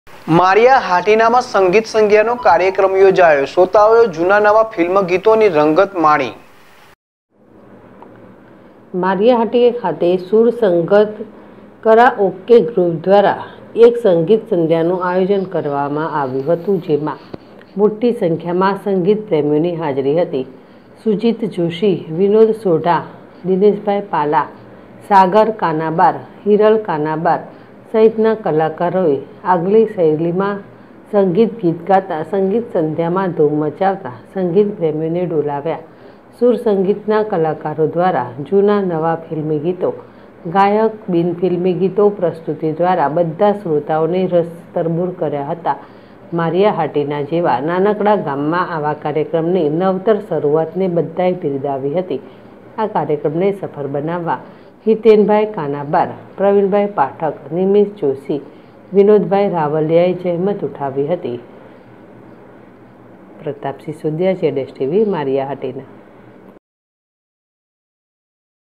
Maria હાટીનામાં સંગીત સંધ્યાનો કાર્યક્રમ યોજાયો। શ્રોતાઓએ જૂના નવા ફિલ્મ ગીતોની રંગત માણી। મારિયા હાટી ખાતે સુર સંગત કરાઓકે ગ્રુપ દ્વારા એક સંગીત સંધ્યાનું આયોજન કરવામાં આવ્યું હતું, જેમાં મોટી સંખ્યામાં સંગીત પ્રેમીઓની હાજરી હતી। સુજીત જોશી, વિનોદ સોઢા, દિનેશભાઈ પાલા, સાગર કાનાબાર, હિરલ કાનાબાર સહિતના કલાકારોએ આગલી શૈલીમાં સંગીત ગીત ગાતા સંગીત સંધ્યામાં ધૂમ મચાવતા સંગીત પ્રેમીઓને ડોલાવ્યા। સુર સંગીતના કલાકારો દ્વારા જૂના નવા ફિલ્મી ગીતો, ગાયક બિન ફિલ્મી ગીતો પ્રસ્તુતિ દ્વારા બધા શ્રોતાઓને રસતરબૂર કર્યા હતા। મારિયા હાટીના જેવા નાનકડા ગામમાં આવા કાર્યક્રમની નવતર શરૂઆતને બધાએ બિરદાવી હતી। આ કાર્યક્રમને સફળ બનાવવા હિતેનભાઈ કાનાબાર, પ્રવીણભાઈ પાઠક, નિમિષ જોશી, વિનોદભાઈ રાવલિયાએ જહેમત ઉઠાવી હતી। પ્રતાપસિંહ સુધિયા, ZSTV, મારિયા હાટીના।